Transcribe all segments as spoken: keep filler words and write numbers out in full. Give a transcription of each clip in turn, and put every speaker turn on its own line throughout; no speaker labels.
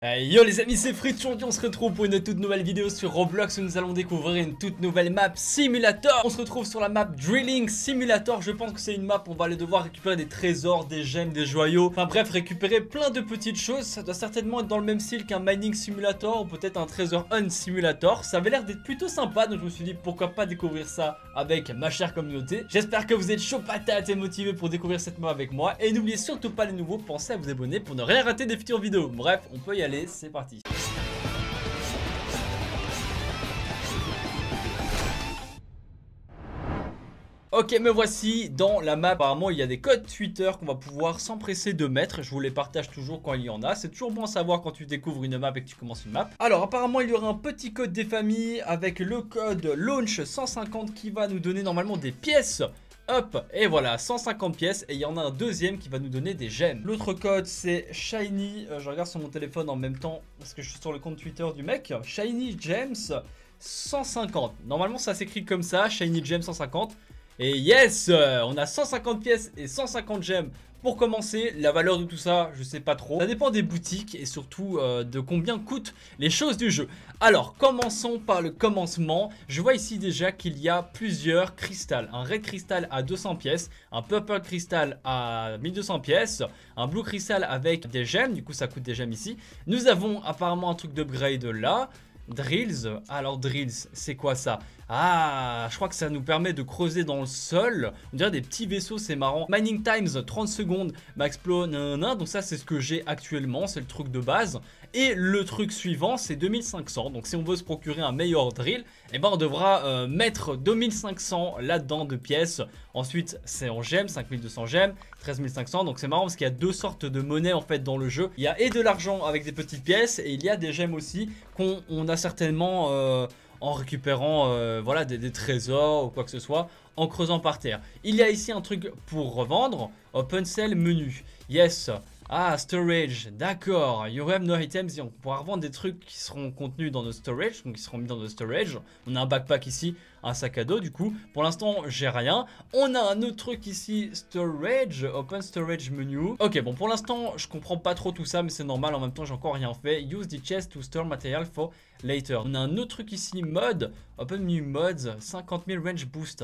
Hey, yo les amis, c'est Fritz, aujourd'hui on se retrouve pour une toute nouvelle vidéo sur Roblox où nous allons découvrir une toute nouvelle map Simulator. On se retrouve sur la map Drilling Simulator. Je pense que c'est une map où on va aller devoir récupérer des trésors, des gemmes, des joyaux. Enfin bref, récupérer plein de petites choses. Ça doit certainement être dans le même style qu'un Mining Simulator ou peut-être un Treasure Hunt Simulator. Ça avait l'air d'être plutôt sympa, donc je me suis dit pourquoi pas découvrir ça avec ma chère communauté. J'espère que vous êtes chaud patate et motivé pour découvrir cette map avec moi. Et n'oubliez surtout pas les nouveaux, pensez à vous abonner pour ne rien rater des futures vidéos. Bref, on peut y aller. C'est parti. Ok, me voici dans la map. Apparemment il y a des codes Twitter qu'on va pouvoir s'empresser de mettre. Je vous les partage toujours quand il y en a. C'est toujours bon à savoir quand tu découvres une map et que tu commences une map. Alors apparemment il y aura un petit code des familles avec le code launch cent cinquante qui va nous donner normalement des pièces. Hop, et voilà, cent cinquante pièces. Et il y en a un deuxième qui va nous donner des gemmes. L'autre code c'est Shiny, euh, je regarde sur mon téléphone en même temps parce que je suis sur le compte Twitter du mec. Shiny Gems cent cinquante. Normalement ça s'écrit comme ça, Shiny Gems cent cinquante. Et yes, euh, on a cent cinquante pièces et cent cinquante gemmes. Pour commencer, la valeur de tout ça, je sais pas trop. Ça dépend des boutiques et surtout euh, de combien coûtent les choses du jeu. Alors, commençons par le commencement. Je vois ici déjà qu'il y a plusieurs cristals. Un red crystal à deux cents pièces, un purple crystal à mille deux cents pièces, un blue crystal avec des gemmes, du coup ça coûte des gemmes ici. Nous avons apparemment un truc d'upgrade là. Drills, alors drills, c'est quoi ça? Ah, je crois que ça nous permet de creuser dans le sol. On dirait des petits vaisseaux, c'est marrant. Mining times, trente secondes, max flow, nanana. Donc ça c'est ce que j'ai actuellement, c'est le truc de base. Et le truc suivant c'est deux mille cinq cents. Donc si on veut se procurer un meilleur drill, eh ben on devra euh, mettre deux mille cinq cents là-dedans de pièces. Ensuite c'est en gemmes, cinq mille deux cents gemmes, treize mille cinq cents. Donc c'est marrant parce qu'il y a deux sortes de monnaie en fait dans le jeu. Il y a et de l'argent avec des petites pièces et il y a des gemmes aussi qu'on on a certainement euh, en récupérant euh, voilà, des, des trésors ou quoi que ce soit, en creusant par terre. Il y a ici un truc pour revendre, Open Sell menu, yes. Ah, storage, d'accord. You have no items. On pourra revendre des trucs qui seront contenus dans notre storage, donc qui seront mis dans notre storage. On a un backpack ici, un sac à dos du coup. Pour l'instant, j'ai rien. On a un autre truc ici, storage, open storage menu. Ok, bon, pour l'instant, je comprends pas trop tout ça, mais c'est normal. En même temps, j'ai encore rien fait. Use the chest to store material for later. On a un autre truc ici, mode, open new mods, cinquante mille range boost.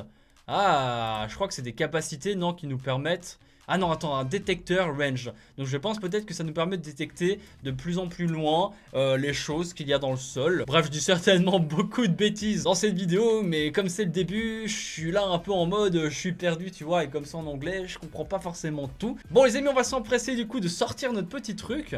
Ah, je crois que c'est des capacités, non, qui nous permettent... Ah non, attends, un détecteur range. Donc je pense peut-être que ça nous permet de détecter de plus en plus loin euh, les choses qu'il y a dans le sol. Bref, je dis certainement beaucoup de bêtises dans cette vidéo, mais comme c'est le début, je suis là un peu en mode je suis perdu, tu vois, et comme ça en anglais, je comprends pas forcément tout. Bon les amis, on va s'empresser du coup de sortir notre petit truc.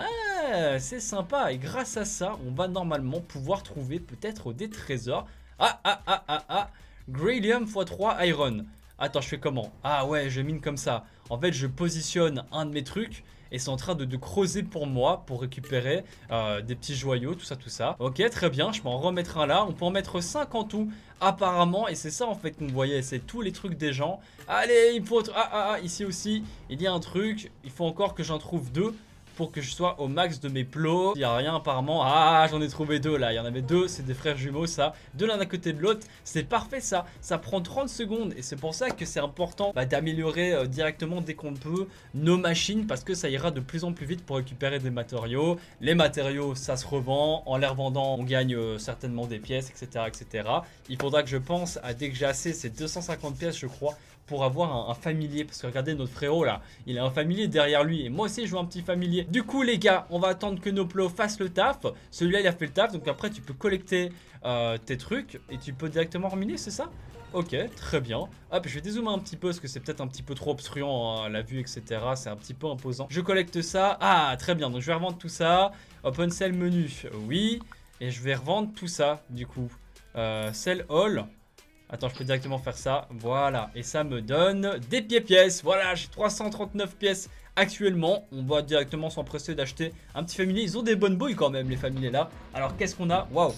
Ah, c'est sympa, et grâce à ça, on va normalement pouvoir trouver peut-être des trésors. Ah, ah, ah, ah, ah, Graylium fois trois Iron. Attends, je fais comment? Ah ouais, je mine comme ça. En fait, je positionne un de mes trucs et c'est en train de, de creuser pour moi pour récupérer euh, des petits joyaux, tout ça, tout ça. Ok, très bien, je peux en remettre un là. On peut en mettre cinq en tout, apparemment. Et c'est ça, en fait, qu'on voyait. C'est tous les trucs des gens. Allez, il faut... Ah, ah, ah, ici aussi, il y a un truc. Il faut encore que j'en trouve deux pour que je sois au max de mes plots. Il n'y a rien apparemment. Ah, j'en ai trouvé deux là. Il y en avait deux, c'est des frères jumeaux ça. Deux l'un à côté de l'autre. C'est parfait ça. Ça prend trente secondes. Et c'est pour ça que c'est important bah, d'améliorer euh, directement dès qu'on peut nos machines. Parce que ça ira de plus en plus vite pour récupérer des matériaux. Les matériaux, ça se revend. En les revendant, on gagne euh, certainement des pièces, et cetera, et cetera. Il faudra que je pense à dès que j'ai assez, c'est deux cent cinquante pièces je crois, pour avoir un, un familier. Parce que regardez notre frérot là, il a un familier derrière lui. Et moi aussi je veux un petit familier. Du coup les gars, on va attendre que nos plots fassent le taf. Celui-là il a fait le taf. Donc après tu peux collecter euh, tes trucs et tu peux directement reminer, c'est ça? Ok, très bien. Hop, je vais dézoomer un petit peu parce que c'est peut-être un petit peu trop obstruant hein, la vue, et cetera. C'est un petit peu imposant. Je collecte ça. Ah, très bien. Donc je vais revendre tout ça. Open sell menu, oui. Et je vais revendre tout ça du coup. Euh, sell all. Attends, je peux directement faire ça. Voilà. Et ça me donne des pieds-pièces. Voilà, j'ai trois cent trente-neuf pièces actuellement. On va directement s'empresser d'acheter un petit familier. Ils ont des bonnes bouilles quand même, les familiers là. Alors, qu'est-ce qu'on a? Waouh!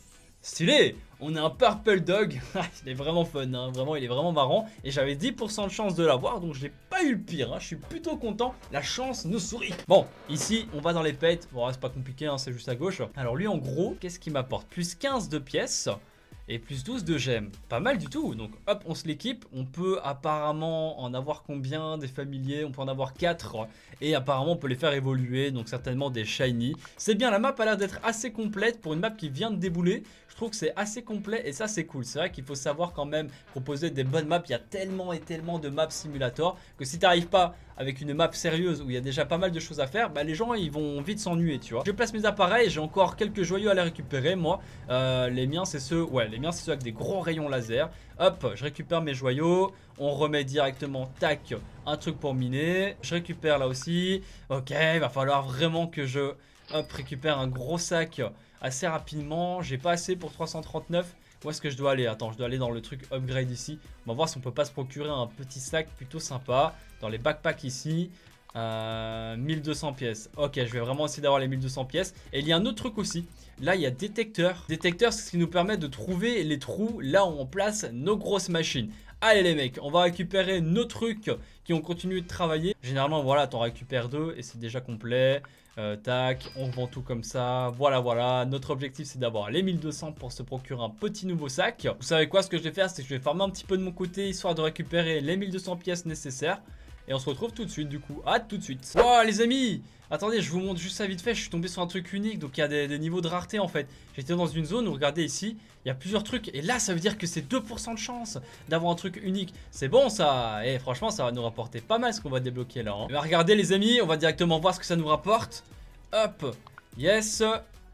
Stylé! On a un Purple Dog. Il est vraiment fun, hein. Vraiment, il est vraiment marrant. Et j'avais dix pour cent de chance de l'avoir, donc je n'ai pas eu le pire, hein. Je suis plutôt content. La chance nous sourit. Bon, ici, on va dans les pets. Bon, c'est pas compliqué, hein, c'est juste à gauche. Alors lui, en gros, qu'est-ce qu'il m'apporte? Plus quinze de pièces. et plus douze de gemmes. Pas mal du tout. Donc hop, on se l'équipe. On peut apparemment en avoir combien des familiers? On peut en avoir quatre. Et apparemment, on peut les faire évoluer. Donc certainement des shiny. C'est bien, la map a l'air d'être assez complète pour une map qui vient de débouler. Je trouve que c'est assez complet et ça c'est cool. C'est vrai qu'il faut savoir quand même proposer des bonnes maps. Il y a tellement et tellement de maps simulator que si tu n'arrives pas avec une map sérieuse où il y a déjà pas mal de choses à faire, bah les gens ils vont vite s'ennuyer, tu vois. Je place mes appareils, j'ai encore quelques joyaux à les récupérer moi. Euh, les miens c'est ceux, ouais les miens c'est ceux avec des gros rayons laser. Hop, je récupère mes joyaux, on remet directement, tac, un truc pour miner. Je récupère là aussi. Ok, il va falloir vraiment que je, hop, récupère un gros sac assez rapidement. J'ai pas assez pour trois cent trente-neuf. Où est-ce que je dois aller? Attends, je dois aller dans le truc upgrade ici. On va voir si on peut pas se procurer un petit sac plutôt sympa. Dans les backpacks ici. Euh, mille deux cents pièces. Ok, je vais vraiment essayer d'avoir les mille deux cents pièces. Et il y a un autre truc aussi. Là, il y a détecteur. Détecteur, c'est ce qui nous permet de trouver les trous là où on place nos grosses machines. Allez les mecs, on va récupérer nos trucs qui ont continué de travailler. Généralement, voilà, t'en récupères deux et c'est déjà complet. Euh, tac, on vend tout comme ça. Voilà, voilà. Notre objectif, c'est d'avoir les mille deux cents pour se procurer un petit nouveau sac. Vous savez quoi, ce que je vais faire, c'est que je vais farmer un petit peu de mon côté, histoire de récupérer les mille deux cents pièces nécessaires. Et on se retrouve tout de suite, du coup. À tout de suite. Oh, les amis! Attendez, je vous montre juste ça vite fait. Je suis tombé sur un truc unique. Donc, il y a des, des niveaux de rareté, en fait. J'étais dans une zone où, regardez ici, il y a plusieurs trucs. Et là, ça veut dire que c'est deux pour cent de chance d'avoir un truc unique. C'est bon, ça. Et franchement, ça va nous rapporter pas mal ce qu'on va débloquer là. Hein. Mais regardez, les amis, on va directement voir ce que ça nous rapporte. Hop. Yes.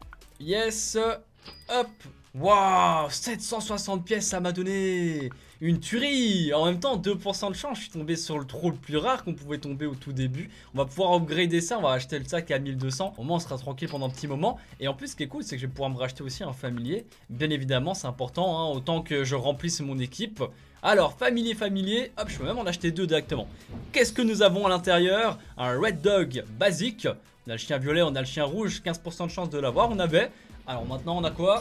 Yes. Hop. Waouh, sept cent soixante pièces, ça m'a donné une tuerie. En même temps, deux pour cent de chance, je suis tombé sur le trou le plus rare qu'on pouvait tomber au tout début. On va pouvoir upgrader ça, on va acheter le sac à mille deux cents. Au moins, on sera tranquille pendant un petit moment. Et en plus, ce qui est cool, c'est que je vais pouvoir me racheter aussi un familier. Bien évidemment, c'est important, hein, autant que je remplisse mon équipe. Alors, familier, familier, hop, je peux même en acheter deux directement. Qu'est-ce que nous avons à l'intérieur? Un Red Dog basique. On a le chien violet, on a le chien rouge, quinze pour cent de chance de l'avoir, on avait. Alors maintenant, on a quoi?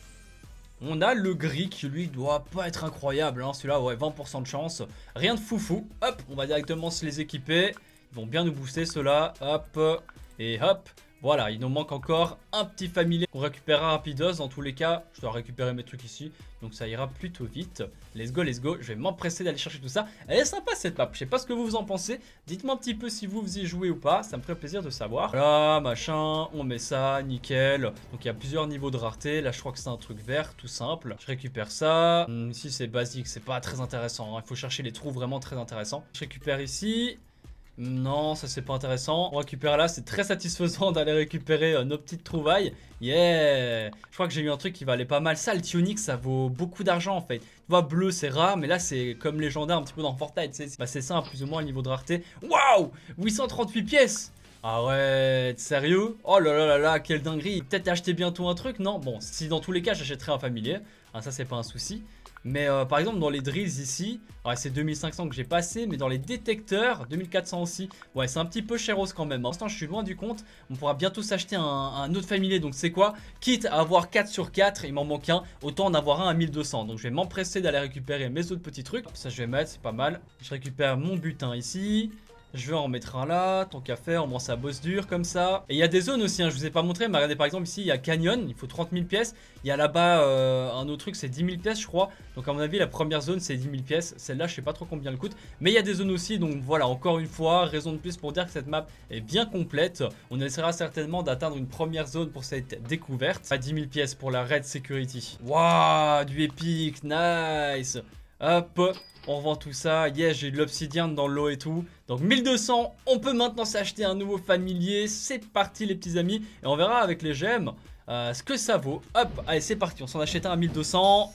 On a le gris qui lui doit pas être incroyable, hein. Celui-là, ouais, vingt pour cent de chance. Rien de foufou. Hop, on va directement se les équiper. Ils vont bien nous booster ceux-là. Hop, et hop. Voilà, il nous manque encore un petit familier qu'on récupérera rapidos. Dans tous les cas, je dois récupérer mes trucs ici. Donc ça ira plutôt vite. Let's go, let's go. Je vais m'empresser d'aller chercher tout ça. Elle est sympa cette map. Je sais pas ce que vous en pensez. Dites-moi un petit peu si vous, vous y jouez ou pas. Ça me ferait plaisir de savoir. Voilà, machin. On met ça, nickel. Donc il y a plusieurs niveaux de rareté. Là, je crois que c'est un truc vert, tout simple. Je récupère ça. Hum, ici, c'est basique. C'est pas très intéressant, hein. Il faut chercher les trous vraiment très intéressants. Je récupère ici. Non, ça c'est pas intéressant. On récupère là, c'est très satisfaisant d'aller récupérer euh, nos petites trouvailles. Yeah! Je crois que j'ai eu un truc qui valait pas mal. Ça, le Tionyx, ça vaut beaucoup d'argent en fait. Tu vois, bleu c'est rare, mais là c'est comme légendaire un petit peu dans Fortnite. Bah, c'est ça, hein, plus ou moins le niveau de rareté. Waouh! huit cent trente-huit pièces! Arrête, sérieux? Oh là là là là, quelle dinguerie! Peut-être acheter bientôt un truc, non? Bon, si dans tous les cas j'achèterai un familier, hein, ça c'est pas un souci. Mais euh, par exemple dans les drills ici, ouais, c'est deux mille cinq cents que j'ai passé, mais dans les détecteurs, deux mille quatre cents aussi. Ouais, c'est un petit peu chéros quand même. Pour l'instant, je suis loin du compte. On pourra bientôt s'acheter un, un autre familier. Donc c'est quoi? Quitte à avoir quatre sur quatre, il m'en manque un, autant en avoir un à mille deux cents. Donc je vais m'empresser d'aller récupérer mes autres petits trucs. Ça je vais mettre, c'est pas mal. Je récupère mon butin ici. Je vais en mettre un là, tant qu'à faire, on prend sa bosse dure comme ça. Et il y a des zones aussi, hein, je vous ai pas montré, mais regardez par exemple ici, il y a Canyon, il faut trente mille pièces. Il y a là-bas euh, un autre truc, c'est dix mille pièces je crois. Donc à mon avis, la première zone c'est dix mille pièces. Celle-là, je sais pas trop combien elle coûte. Mais il y a des zones aussi, donc voilà, encore une fois, raison de plus pour dire que cette map est bien complète. On essaiera certainement d'atteindre une première zone pour cette découverte. À dix mille pièces pour la Red Security. Waouh, du épique, nice. Hop, on revend tout ça. Yes, j'ai de l'obsidienne dans l'eau et tout. Donc mille deux cents, on peut maintenant s'acheter un nouveau familier. C'est parti les petits amis. Et on verra avec les gemmes euh, ce que ça vaut. Hop, allez c'est parti, on s'en achète un à mille deux cents.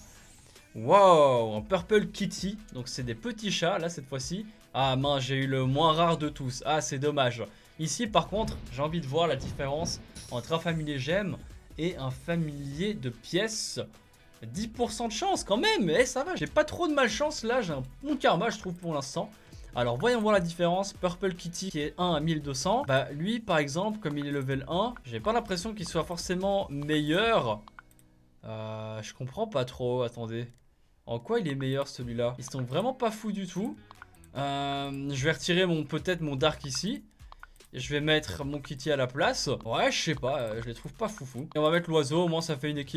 Wow, un Purple Kitty. Donc c'est des petits chats là cette fois-ci. Ah mince, j'ai eu le moins rare de tous. Ah c'est dommage. Ici par contre, j'ai envie de voir la différence entre un familier gemme et un familier de pièces. dix pour cent de chance quand même, eh ça va, j'ai pas trop de malchance là, j'ai un bon karma je trouve pour l'instant. Alors voyons voir la différence. Purple Kitty qui est un à mille deux cents, bah lui par exemple comme il est level un, j'ai pas l'impression qu'il soit forcément meilleur. Euh, je comprends pas trop, attendez. En quoi il est meilleur celui-là? Ils sont vraiment pas fous du tout. euh, Je vais retirer mon peut-être mon Dark ici. Je vais mettre mon Kitty à la place. Ouais je sais pas, je les trouve pas foufou. Et on va mettre l'oiseau, au moins ça fait une équipe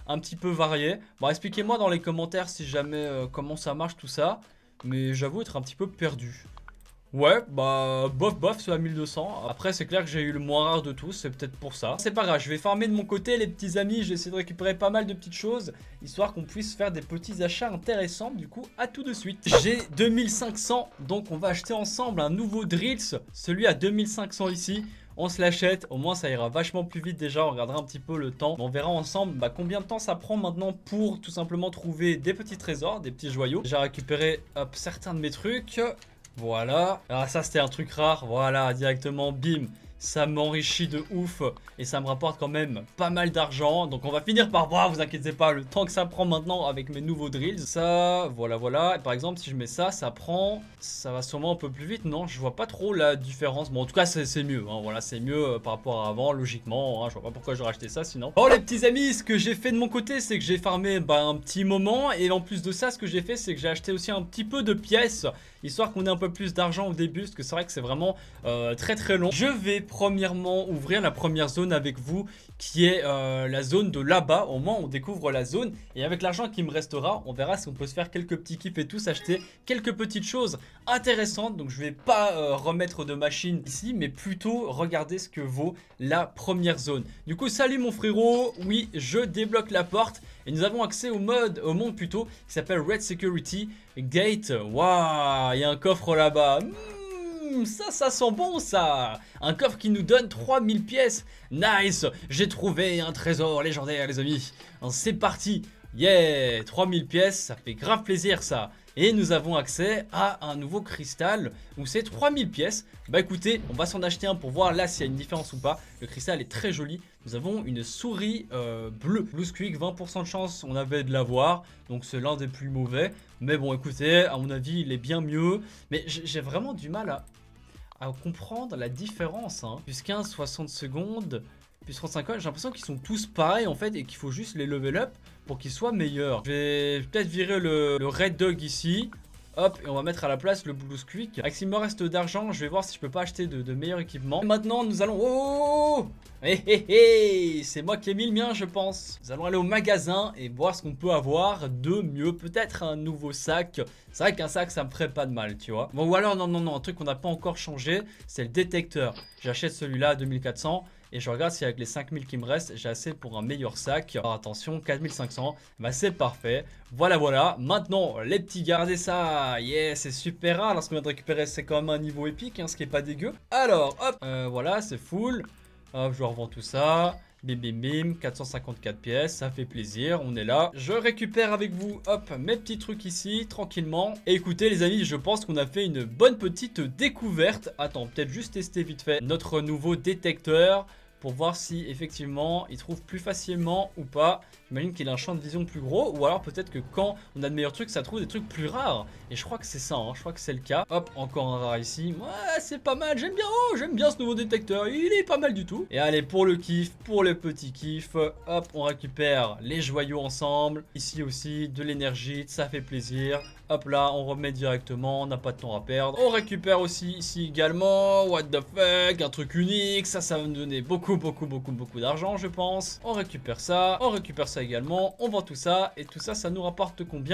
un petit peu varié. Bon, expliquez-moi dans les commentaires si jamais euh, comment ça marche tout ça. Mais j'avoue être un petit peu perdu. Ouais, bah, bof bof, c'est à mille deux cents. Après, c'est clair que j'ai eu le moins rare de tous, c'est peut-être pour ça. C'est pas grave, je vais farmer de mon côté, les petits amis. Je vais essayer de récupérer pas mal de petites choses, histoire qu'on puisse faire des petits achats intéressants. Du coup, à tout de suite. J'ai deux mille cinq cents, donc on va acheter ensemble un nouveau Drills. Celui à deux mille cinq cents ici. On se l'achète, au moins ça ira vachement plus vite déjà, on regardera un petit peu le temps. On verra ensemble bah, combien de temps ça prend maintenant pour tout simplement trouver des petits trésors, des petits joyaux. J'ai récupéré hop, certains de mes trucs. Voilà. Alors ça c'était un truc rare. Voilà, directement, bim. Ça m'enrichit de ouf et ça me rapporte quand même pas mal d'argent. Donc on va finir par voir, vous inquiétez pas, le temps que ça prend maintenant avec mes nouveaux drills. Ça, voilà, voilà. Et par exemple, si je mets ça, ça prend... Ça va sûrement un peu plus vite, non? Je vois pas trop la différence. Bon, en tout cas, c'est mieux. Hein. Voilà, c'est mieux euh, par rapport à avant, logiquement. Hein. Je vois pas pourquoi j'aurais acheté ça sinon. Bon, les petits amis, ce que j'ai fait de mon côté, c'est que j'ai farmé bah, un petit moment. Et en plus de ça, ce que j'ai fait, c'est que j'ai acheté aussi un petit peu de pièces, histoire qu'on ait un peu plus d'argent au début, parce que c'est vrai que c'est vraiment euh, très très long. Je vais premièrement ouvrir la première zone avec vous, qui est euh, la zone de là-bas. Au moins on découvre la zone, et avec l'argent qui me restera, on verra si on peut se faire quelques petits kiffs et tout, s'acheter quelques petites choses intéressantes. Donc je vais pas euh, remettre de machine ici, mais plutôt regarder ce que vaut la première zone. Du coup, salut mon frérot, oui, je débloque la porte. Et nous avons accès au mode, au monde plutôt, qui s'appelle Red Security Gate. Waouh, il y a un coffre là-bas. Mmh, ça, ça sent bon ça. Un coffre qui nous donne trois mille pièces. Nice, j'ai trouvé un trésor légendaire les amis. C'est parti. Yeah, trois mille pièces, ça fait grave plaisir ça. Et nous avons accès à un nouveau cristal où c'est trois mille pièces. Bah écoutez, on va s'en acheter un pour voir là s'il y a une différence ou pas. Le cristal est très joli. Nous avons une souris euh, bleue. Blue Squeak, vingt pour cent de chance on avait de l'avoir. Donc c'est l'un des plus mauvais. Mais bon écoutez, à mon avis il est bien mieux. Mais j'ai vraiment du mal à, à comprendre la différence. Hein. Plus quinze, soixante secondes. Plus trente-cinq ans, j'ai l'impression qu'ils sont tous pareils en fait et qu'il faut juste les level up pour qu'ils soient meilleurs. Je vais peut-être virer le, le Red Dog ici. Hop, et on va mettre à la place le Blue Squeak. Avec s'il me reste d'argent, je vais voir si je peux pas acheter de, de meilleurs équipements. Et maintenant, nous allons... Oh, hé hé hé, c'est moi qui ai mis le mien, je pense. Nous allons aller au magasin et voir ce qu'on peut avoir de mieux. Peut-être un nouveau sac. C'est vrai qu'un sac, ça me ferait pas de mal, tu vois. Bon, ou alors, non, non, non, un truc qu'on n'a pas encore changé, c'est le détecteur. J'achète celui-là à deux mille quatre cents. Et je regarde si avec les cinq mille qui me restent, j'ai assez pour un meilleur sac. Alors attention, quatre mille cinq cents, bah c'est parfait. Voilà, voilà. Maintenant, les petits, gardez ça. Yeah, c'est super rare. Alors, ce qu'on vient de récupérer, c'est quand même un niveau épique, hein, ce qui est pas dégueu. Alors, hop, euh, voilà, c'est full. Hop, je revends tout ça. Bim bim bim, quatre cent cinquante-quatre pièces, ça fait plaisir, on est là. Je récupère avec vous, hop, mes petits trucs ici, tranquillement. Et écoutez les amis, je pense qu'on a fait une bonne petite découverte. Attends, peut-être juste tester vite fait notre nouveau détecteur pour voir si effectivement il trouve plus facilement ou pas. J'imagine qu'il a un champ de vision plus gros, ou alors peut-être que quand on a de meilleurs trucs, ça trouve des trucs plus rares. Et je crois que c'est ça, hein. Je crois que c'est le cas. Hop, encore un rare ici. Ouais, c'est pas mal, j'aime bien, oh, j'aime bien ce nouveau détecteur, il est pas mal du tout. Et allez, pour le kiff, pour le petit kiff, hop, on récupère les joyaux ensemble. Ici aussi, de l'énergie, ça fait plaisir. Hop là, on remet directement, on n'a pas de temps à perdre. On récupère aussi ici également, what the fuck, un truc unique. Ça, ça va nous donner beaucoup, beaucoup, beaucoup, beaucoup d'argent, je pense. On récupère ça, on récupère ça également. On vend tout ça, et tout ça, ça nous rapporte combien ?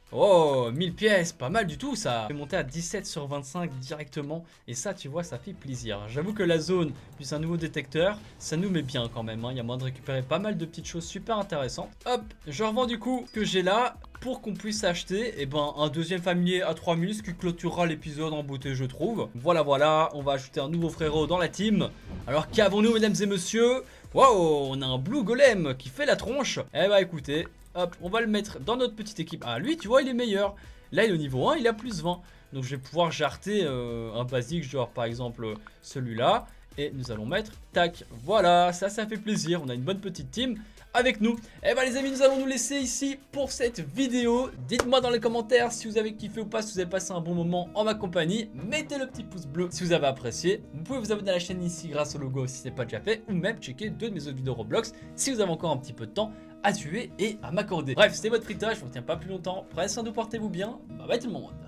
Oh, mille pièces, pas mal du tout ça. Je vais monter à dix-sept sur vingt-cinq directement. Et ça, tu vois, ça fait plaisir. J'avoue que la zone, plus un nouveau détecteur, ça nous met bien quand même. Hein. Il y a moyen de récupérer pas mal de petites choses super intéressantes. Hop, je revends du coup ce que j'ai là pour qu'on puisse acheter eh ben, un deuxième familier à trois mille, ce qui clôturera l'épisode en beauté, je trouve. Voilà, voilà, on va ajouter un nouveau frérot dans la team. Alors, qu'avons-nous, mesdames et messieurs? Waouh, on a un Blue Golem qui fait la tronche. Eh bah, écoutez... Hop, on va le mettre dans notre petite équipe. Ah, lui, tu vois, il est meilleur. Là, il est au niveau un, il a plus vingt. Donc, je vais pouvoir jarter euh, un basique, genre par exemple celui-là. Et nous allons mettre, tac, voilà, ça, ça fait plaisir. On a une bonne petite team avec nous. Et bah les amis, nous allons nous laisser ici pour cette vidéo. Dites-moi dans les commentaires si vous avez kiffé ou pas, si vous avez passé un bon moment en ma compagnie. Mettez le petit pouce bleu si vous avez apprécié. Vous pouvez vous abonner à la chaîne ici grâce au logo si ce n'est pas déjà fait. Ou même checker deux de mes autres vidéos Roblox si vous avez encore un petit peu de temps à tuer et à m'accorder. Bref, c'était votre fritoche, je ne vous retiens pas plus longtemps. Prenez soin de vous, portez-vous bien. Bye bye tout le monde.